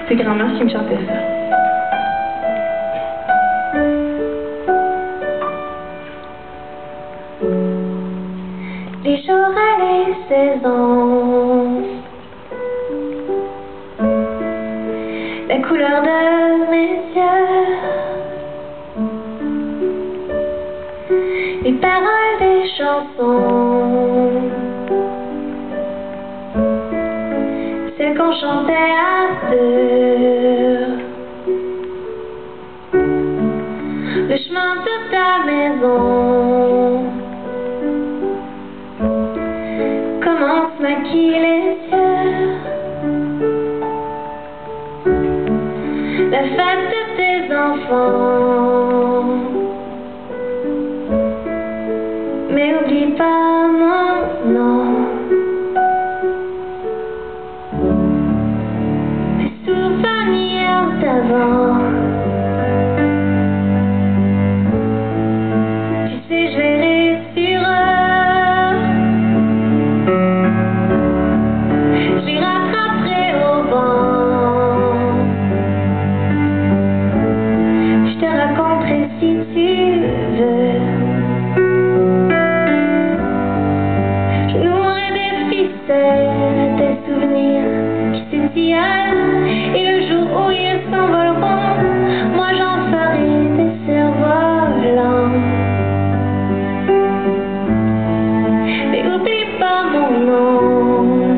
C'est grand-mère qui me chantait ça. Les jours et les saisons, la couleur de mes yeux, les paroles des chansons, celles qu'on chantait à deux, le chemin de ta maison, comment se maquillent les yeux, la fête de tes enfants. Mais oublie pas mon nom, mes souvenirs d'avant. Tu sais, je verrai sur eux, je les rattraperai au vent. Je te raconterai si tu veux. Tes souvenirs qui s'étiolent, et le jour où ils s'envoleront, moi j'en ferai des survolants. Mais oublie pas mon nom.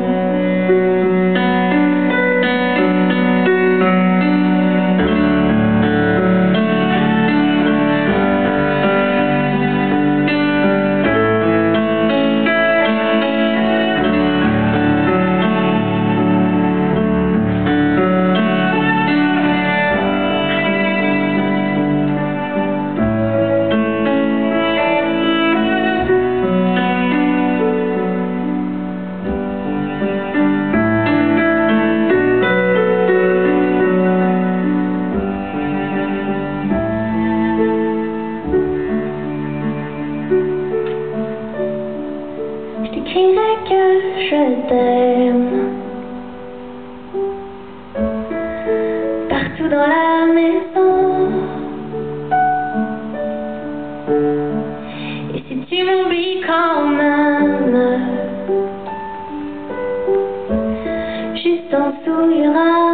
Je t'écrirai que je t'aime partout dans la maison. Et si tu m'oublies quand même, juste en dessous il y aura